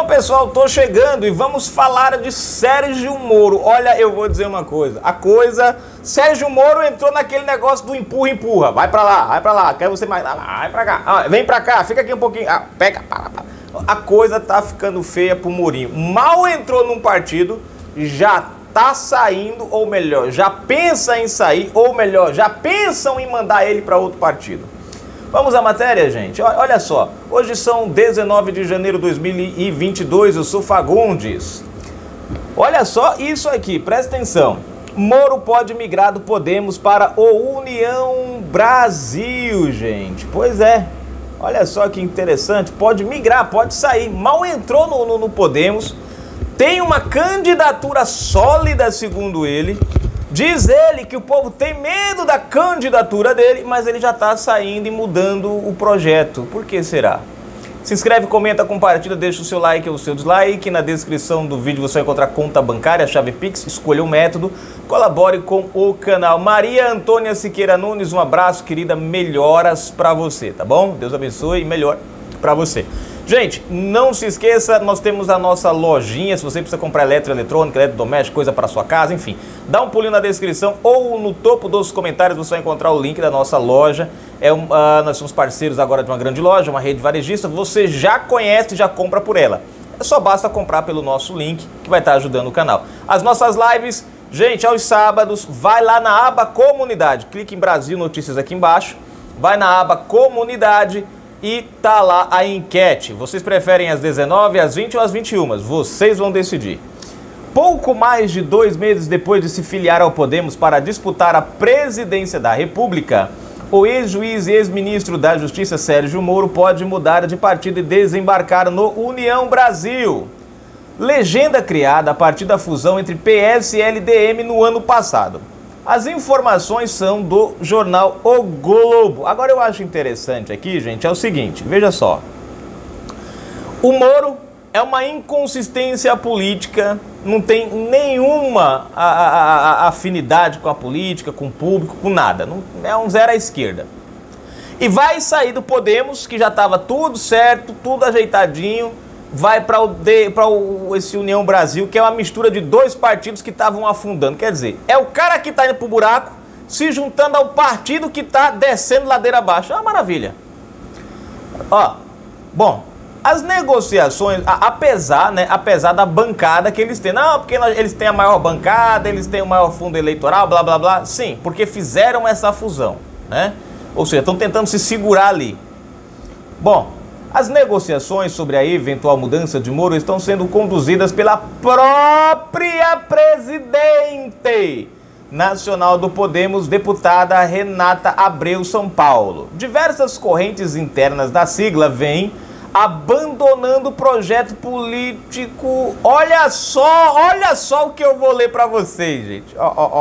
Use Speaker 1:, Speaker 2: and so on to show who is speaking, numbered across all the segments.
Speaker 1: Bom, pessoal, tô chegando e vamos falar de Sérgio Moro. Olha, eu vou dizer uma coisa. Sérgio Moro entrou naquele negócio do empurra. Vai pra lá, quer você mais? Vai pra cá. Vem pra cá, fica aqui um pouquinho. Pega. A coisa tá ficando feia pro Morinho. Mal entrou num partido, já tá saindo, ou melhor, já pensa em sair, ou melhor, já pensam em mandar ele para outro partido. Vamos à matéria, gente. Olha só, hoje são 19 de janeiro de 2022, eu sou Fagundes. Olha só isso aqui, presta atenção. Moro pode migrar do Podemos para o União Brasil, gente. Pois é, olha só que interessante, pode migrar, pode sair. Mal entrou no Podemos, tem uma candidatura sólida, segundo ele. Diz ele que o povo tem medo da candidatura dele, mas ele já está saindo e mudando o projeto. Por que será? Se inscreve, comenta, compartilha, deixa o seu like ou o seu dislike. Na descrição do vídeo você vai encontrar conta bancária, chave Pix, escolha o método, colabore com o canal. Maria Antônia Siqueira Nunes, um abraço, querida, melhoras pra você, tá bom? Deus abençoe e melhor pra você. Gente, não se esqueça, nós temos a nossa lojinha, se você precisa comprar eletroeletrônica, eletrodoméstico, coisa para sua casa, enfim. Dá um pulinho na descrição ou no topo dos comentários você vai encontrar o link da nossa loja. Nós somos parceiros agora de uma grande loja, uma rede varejista, você já conhece e já compra por ela. Só basta comprar pelo nosso link que vai estar ajudando o canal. As nossas lives, gente, aos sábados, vai lá na aba Comunidade, clique em Brasil Notícias aqui embaixo, vai na aba Comunidade, e tá lá a enquete. Vocês preferem às 19, às 20 ou às 21? Vocês vão decidir. Pouco mais de 2 meses depois de se filiar ao Podemos para disputar a presidência da República, o ex-juiz e ex-ministro da Justiça Sérgio Moro pode mudar de partido e desembarcar no União Brasil. Legenda criada a partir da fusão entre PS e LDM no ano passado. As informações são do jornal O Globo. Agora eu acho interessante aqui, gente, é o seguinte, veja só. O Moro é uma inconsistência política, não tem nenhuma afinidade com a política, com o público, com nada. Não, é um zero à esquerda. E vai sair do Podemos, que já estava tudo certo, tudo ajeitadinho, vai para esse União Brasil, que é uma mistura de 2 partidos que estavam afundando. Quer dizer, é o cara que está indo pro buraco, se juntando ao partido que está descendo ladeira abaixo. É uma maravilha. Bom, as negociações, apesar da bancada que eles têm, não, porque eles têm a maior bancada, eles têm o maior fundo eleitoral, blá, blá, blá, sim, porque fizeram essa fusão, né? Ou seja, estão tentando se segurar ali. Bom, as negociações sobre a eventual mudança de Moro estão sendo conduzidas pela própria presidente nacional do Podemos, deputada Renata Abreu São Paulo. Diversas correntes internas da sigla vêm abandonando o projeto político. Olha só o que eu vou ler para vocês, gente.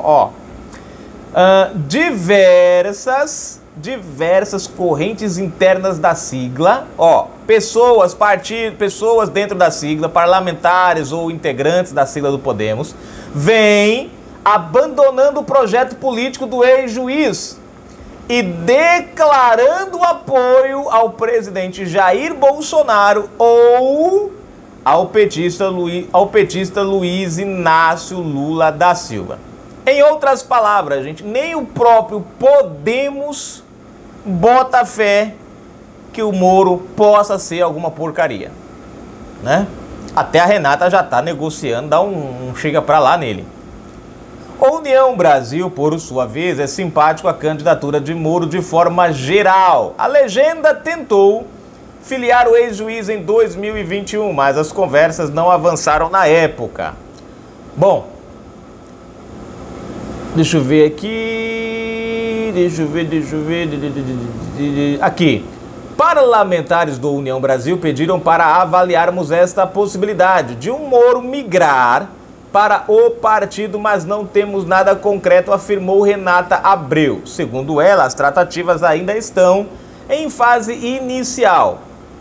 Speaker 1: Diversas correntes internas da sigla, pessoas dentro da sigla, parlamentares ou integrantes da sigla do Podemos, vêm abandonando o projeto político do ex-juiz e declarando apoio ao presidente Jair Bolsonaro ou ao petista Luiz Inácio Lula da Silva. Em outras palavras, gente, nem o próprio Podemos bota fé que o Moro possa ser alguma porcaria, né? Até a Renata já tá negociando, dá um chega pra lá nele. A União Brasil, por sua vez, é simpático à candidatura de Moro de forma geral. A legenda tentou filiar o ex-juiz em 2021, mas as conversas não avançaram na época. Bom, deixa eu ver aqui, aqui. Parlamentares do União Brasil pediram para avaliarmos esta possibilidade de um Moro migrar para o partido, mas não temos nada concreto, afirmou Renata Abreu. Segundo ela, as tratativas ainda estão em fase inicial.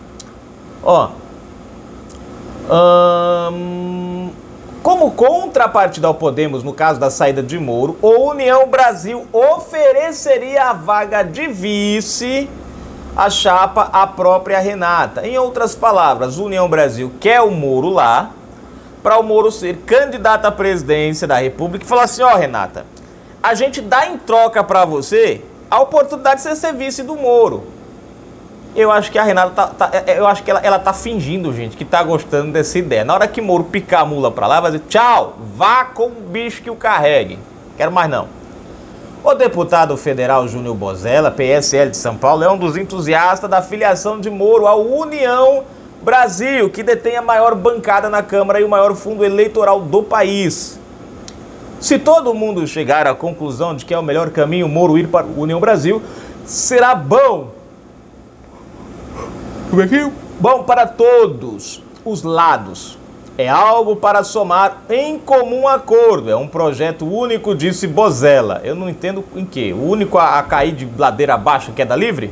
Speaker 1: Como contrapartida ao Podemos, no caso da saída de Moro, o União Brasil ofereceria a vaga de vice a chapa a própria Renata. Em outras palavras, União Brasil quer o Moro lá, para o Moro ser candidato à presidência da República e falar assim, ó, Renata, a gente dá em troca para você a oportunidade de você ser vice do Moro. Eu acho que a Renata ela tá fingindo, gente, que tá gostando dessa ideia. Na hora que Moro picar a mula para lá, vai dizer, tchau, vá com o bicho que o carregue. Quero mais não. O deputado federal Júnior Bozella, PSL de São Paulo, é um dos entusiastas da filiação de Moro à União Brasil, que detém a maior bancada na Câmara e o maior fundo eleitoral do país. Se todo mundo chegar à conclusão de que é o melhor caminho Moro ir para a União Brasil, será bom. Bom para todos os lados. É algo para somar em comum acordo. É um projeto único, disse Bozella. Eu não entendo em quê. O único a cair de ladeira abaixo, queda livre?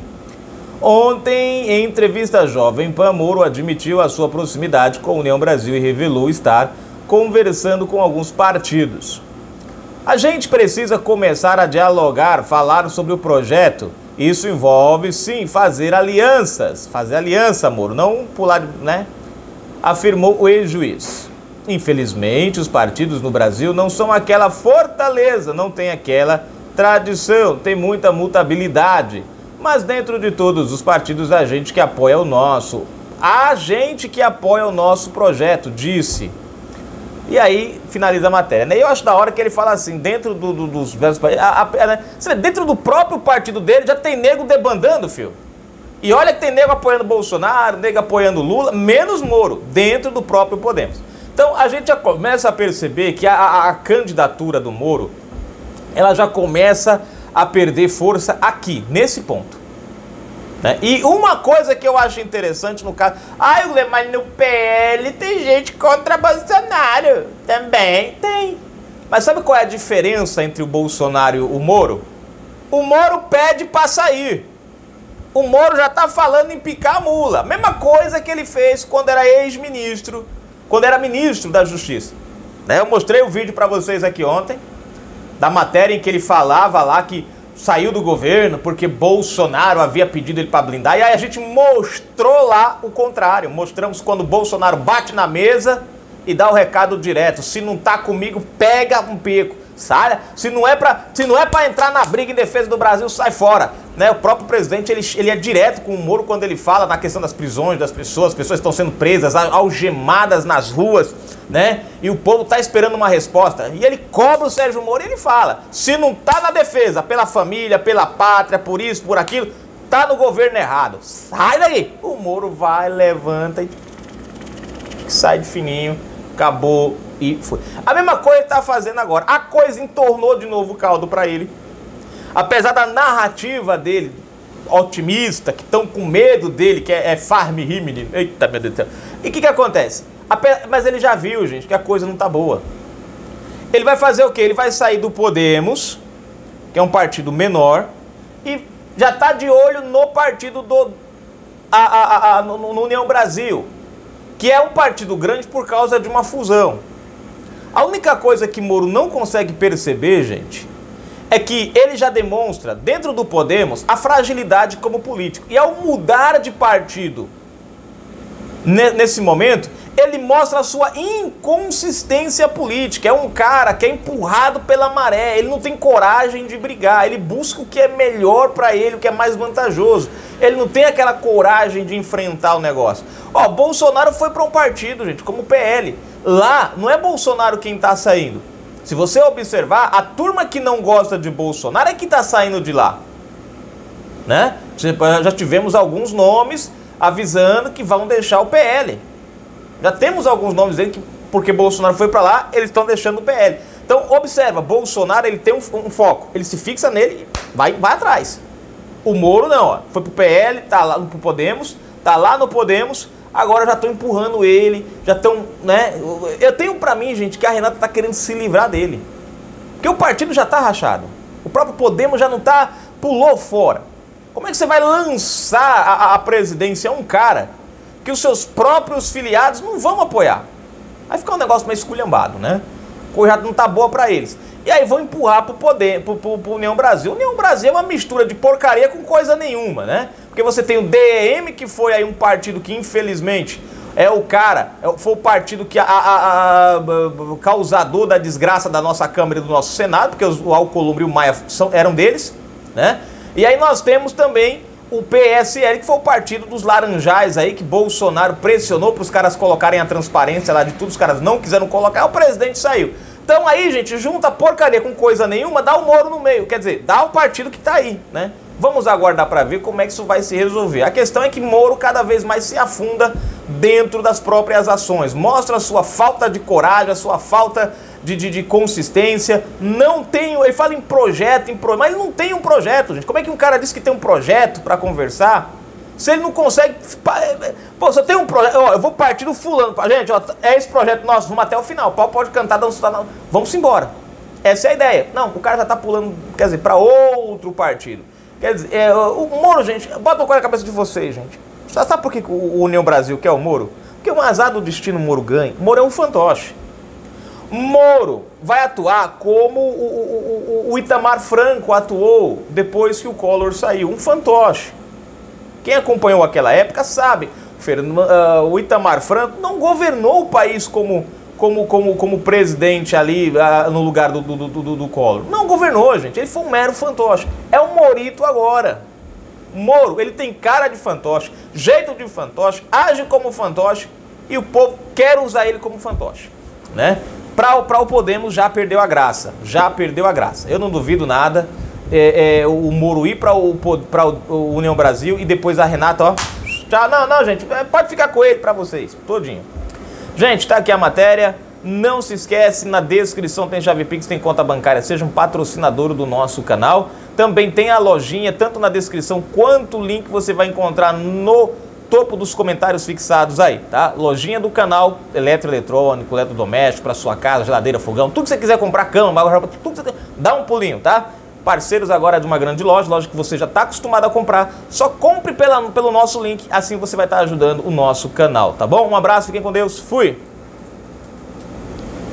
Speaker 1: Ontem, em entrevista à Jovem Pan, Moro admitiu a sua proximidade com a União Brasil e revelou estar conversando com alguns partidos. A gente precisa começar a dialogar, falar sobre o projeto. Isso envolve, sim, fazer alianças. Fazer aliança, Moro, não pular, né? Afirmou o ex-juiz. Infelizmente, os partidos no Brasil não são aquela fortaleza, não tem aquela tradição, tem muita mutabilidade. Mas dentro de todos os partidos, a gente que apoia o nosso. A gente que apoia o nosso projeto, disse. E aí, finaliza a matéria, né? E eu acho da hora que ele fala assim, dentro dos diversos partidos, dentro do próprio partido dele, já tem nego debandando, filho. E olha que tem nego apoiando Bolsonaro, nego apoiando Lula, menos Moro, dentro do próprio Podemos. Então, a gente já começa a perceber que a candidatura do Moro, ela já começa a perder força aqui, nesse ponto. Né? E uma coisa que eu acho interessante no caso... mas no PL tem gente contra Bolsonaro. Também tem. Mas sabe qual é a diferença entre o Bolsonaro e o Moro? O Moro pede pra sair. O Moro já tá falando em picar a mula. Mesma coisa que ele fez quando era ex-ministro, quando era ministro da Justiça. Né? Eu mostrei o vídeo pra vocês aqui ontem, da matéria em que ele falava lá que saiu do governo porque Bolsonaro havia pedido ele para blindar. E aí a gente mostrou lá o contrário. Mostramos quando Bolsonaro bate na mesa e dá o recado direto. Se não tá comigo, pega um pico. Sai, se não é para entrar na briga em defesa do Brasil, sai fora. Né? O próprio presidente, ele é direto com o Moro quando ele fala na questão das prisões das pessoas. As pessoas estão sendo presas, algemadas nas ruas, né? E o povo tá esperando uma resposta. E ele cobra o Sérgio Moro e ele fala, se não tá na defesa, pela família, pela pátria, por isso, por aquilo, tá no governo errado. Sai daí! O Moro vai, levanta e sai de fininho, acabou. E foi. A mesma coisa ele tá fazendo agora. A coisa entornou de novo o caldo para ele. Apesar da narrativa dele, otimista, que estão com medo dele, que é Farm Rimini. Eita, meu Deus do céu. E o que acontece? Mas ele já viu, gente, que a coisa não tá boa. Ele vai fazer o quê? Ele vai sair do Podemos, que é um partido menor, e já tá de olho no partido no União Brasil, que é um partido grande por causa de uma fusão. A única coisa que Moro não consegue perceber, gente, é que ele já demonstra, dentro do Podemos, a fragilidade como político. E ao mudar de partido, nesse momento, ele mostra a sua inconsistência política. É um cara que é empurrado pela maré, ele não tem coragem de brigar, ele busca o que é melhor para ele, o que é mais vantajoso. Ele não tem aquela coragem de enfrentar o negócio. Ó, Bolsonaro foi para um partido, gente, como o PL. Lá, não é Bolsonaro quem tá saindo. Se você observar, a turma que não gosta de Bolsonaro é que tá saindo de lá. Né? Já tivemos alguns nomes avisando que vão deixar o PL. Já temos alguns nomes aí que, porque Bolsonaro foi para lá, eles estão deixando o PL. Então, observa, Bolsonaro ele tem um foco, ele se fixa nele e vai atrás. O Moro não, ó, foi pro PL, tá lá no Podemos, tá lá no Podemos, agora já estão empurrando ele, já estão, né? Eu tenho pra mim, gente, que a Renata tá querendo se livrar dele. Porque o partido já tá rachado. O próprio Podemos já não tá, pulou fora. Como é que você vai lançar a presidência a um cara que os seus próprios filiados não vão apoiar? Vai ficar um negócio meio esculhambado, né? A coisa não tá boa pra eles. E aí vão empurrar pro União Brasil. União Brasil é uma mistura de porcaria com coisa nenhuma, né? Porque você tem o DEM, que foi aí um partido que infelizmente foi o partido que causador da desgraça da nossa Câmara e do nosso Senado, porque o Alcolumbre e o Maia eram deles, né? E aí nós temos também o PSL, que foi o partido dos laranjais aí, que Bolsonaro pressionou para os caras colocarem a transparência lá de tudo, os caras não quiseram colocar, o presidente saiu. Então aí, gente, junta porcaria com coisa nenhuma, dá o Moro no meio, quer dizer, dá o partido que tá aí, né? Vamos aguardar para ver como é que isso vai se resolver. A questão é que Moro cada vez mais se afunda dentro das próprias ações. Mostra a sua falta de coragem, a sua falta de consistência. Não tem... Ele fala em projeto, mas ele não tem um projeto, gente. Como é que um cara diz que tem um projeto para conversar se ele não consegue... Pô, se eu tenho um projeto... Ó, eu vou partir do fulano. Gente, ó, é esse projeto nosso, vamos até o final. O pau pode cantar, vamos embora. Essa é a ideia. Não, o cara já tá pulando, quer dizer, para outro partido. Quer dizer, o Moro, gente, bota uma coisa na cabeça de vocês, gente. Sabe por que o União Brasil quer o Moro? Porque o azar do destino Moro ganha. Moro é um fantoche. Moro vai atuar como o Itamar Franco atuou depois que o Collor saiu. Um fantoche. Quem acompanhou aquela época sabe. O Itamar Franco não governou o país como presidente ali no lugar do Collor. Não governou, gente. Ele foi um mero fantoche. É um Morito agora. Moro, ele tem cara de fantoche, jeito de fantoche, age como fantoche e o povo quer usar ele como fantoche, né? Para o Podemos já perdeu a graça. Já perdeu a graça. Eu não duvido nada o Moro ir para o União Brasil e depois a Renata, ó. Já, não, gente, pode ficar com ele para vocês, todinho. Gente, tá aqui a matéria. Não se esquece, na descrição tem chave Pix, tem conta bancária. Seja um patrocinador do nosso canal. Também tem a lojinha, tanto na descrição quanto o link você vai encontrar no topo dos comentários fixados aí, tá? Lojinha do canal, eletroeletrônico, eletrodoméstico, para sua casa, geladeira, fogão, tudo que você quiser comprar, cama, tudo que você dá um pulinho, tá? Parceiros agora de uma grande loja que você já está acostumado a comprar. Só compre pelo nosso link, assim você vai estar ajudando o nosso canal, tá bom? Um abraço, fiquem com Deus, fui!